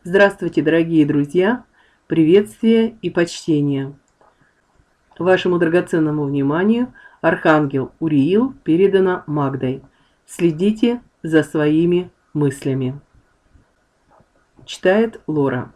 Здравствуйте, дорогие друзья! Приветствие и почтение! Вашему драгоценному вниманию Архангел Уриил передано Магдой. Следите за своими мыслями. Читает Лора.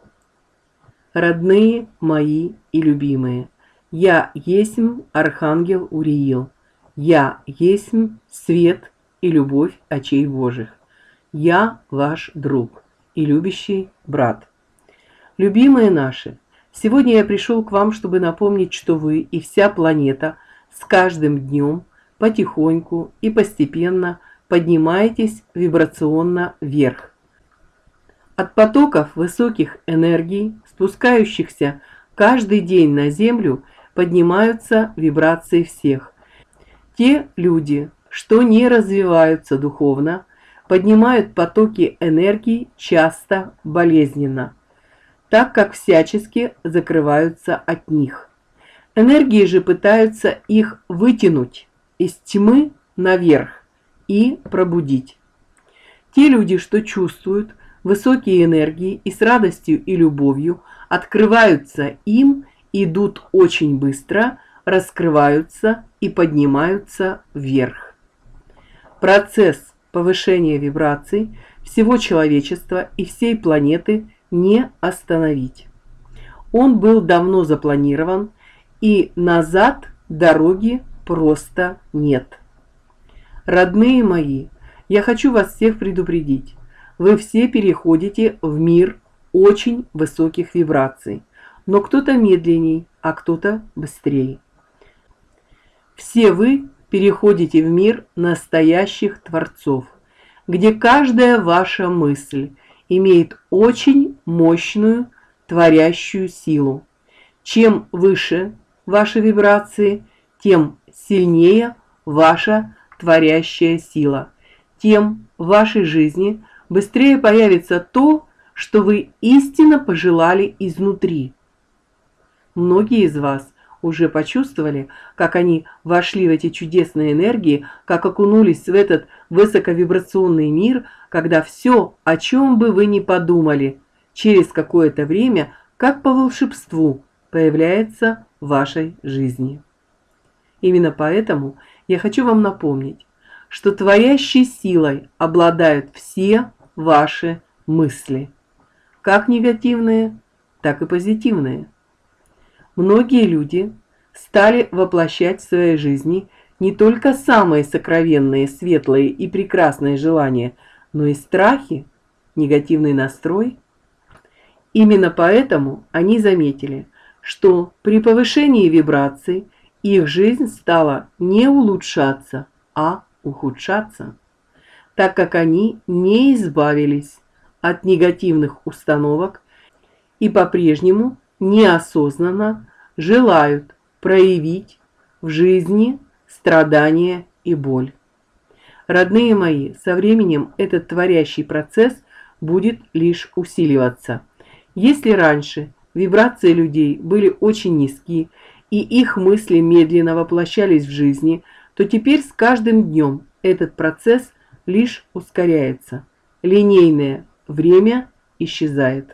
Родные мои и любимые, я есмь Архангел Уриил, я есмь свет и любовь очей Божьих, я ваш друг и любящий брат. Любимые наши, сегодня я пришел к вам, чтобы напомнить, что вы и вся планета с каждым днем потихоньку и постепенно поднимаетесь вибрационно вверх. От потоков высоких энергий, спускающихся каждый день на Землю, поднимаются вибрации всех. Те люди, что не развиваются духовно, поднимают потоки энергии часто болезненно, так как всячески закрываются от них. Энергии же пытаются их вытянуть из тьмы наверх и пробудить. Те люди, что чувствуют высокие энергии и с радостью и любовью открываются им, идут очень быстро, раскрываются и поднимаются вверх. Процесс повышения вибраций всего человечества и всей планеты не остановить. Он был давно запланирован, и назад дороги просто нет. Родные мои, я хочу вас всех предупредить. Вы все переходите в мир очень высоких вибраций, но кто-то медленней, а кто-то быстрее. Все вы переходите в мир настоящих творцов, где каждая ваша мысль имеет очень мощную творящую силу. Чем выше ваши вибрации, тем сильнее ваша творящая сила, тем в вашей жизни быстрее появится то, что вы истинно пожелали изнутри. Многие из вас уже почувствовали, как они вошли в эти чудесные энергии, как окунулись в этот высоковибрационный мир, когда все, о чем бы вы ни подумали, через какое-то время, как по волшебству, появляется в вашей жизни. Именно поэтому я хочу вам напомнить, что творящей силой обладают все ваши мысли, как негативные, так и позитивные. Многие люди стали воплощать в своей жизни не только самые сокровенные, светлые и прекрасные желания, но и страхи, негативный настрой. Именно поэтому они заметили, что при повышении вибраций их жизнь стала не улучшаться, а ухудшаться, так как они не избавились от негативных установок и по-прежнему неосознанно желают проявить в жизни страдания и боль. Родные мои, со временем этот творящий процесс будет лишь усиливаться. Если раньше вибрации людей были очень низки и их мысли медленно воплощались в жизни, то теперь с каждым днем этот процесс лишь ускоряется. Линейное время исчезает.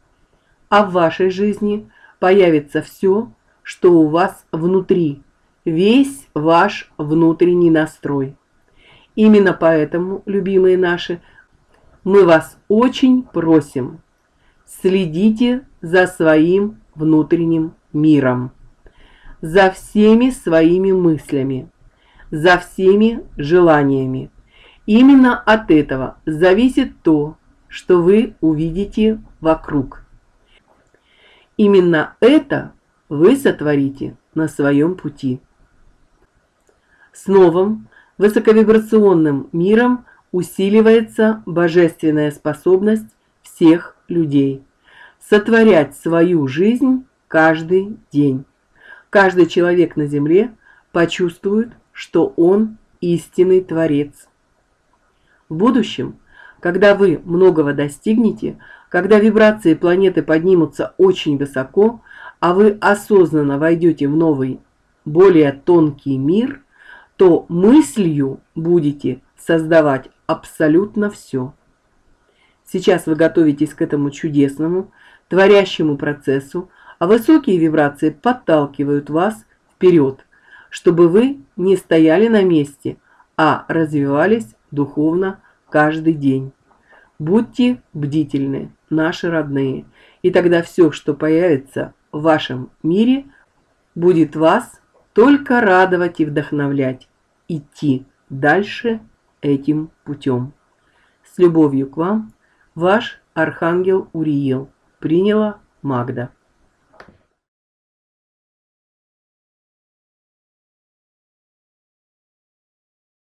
А в вашей жизни появится все, что у вас внутри, весь ваш внутренний настрой. Именно поэтому, любимые наши, мы вас очень просим, следите за своим внутренним миром, за всеми своими мыслями, за всеми желаниями. Именно от этого зависит то, что вы увидите вокруг. Именно это вы сотворите на своем пути. С новым высоковибрационным миром усиливается божественная способность всех людей сотворять свою жизнь каждый день. Каждый человек на земле почувствует, что он истинный творец. В будущем, когда вы многого достигнете, когда вибрации планеты поднимутся очень высоко, а вы осознанно войдете в новый, более тонкий мир, то мыслью будете создавать абсолютно все. Сейчас вы готовитесь к этому чудесному, творящему процессу, а высокие вибрации подталкивают вас вперед, чтобы вы не стояли на месте, а развивались духовно каждый день. Будьте бдительны, наши родные, и тогда все, что появится в вашем мире, будет вас только радовать и вдохновлять идти дальше этим путем. С любовью к вам, ваш архангел Уриил. Приняла Магда.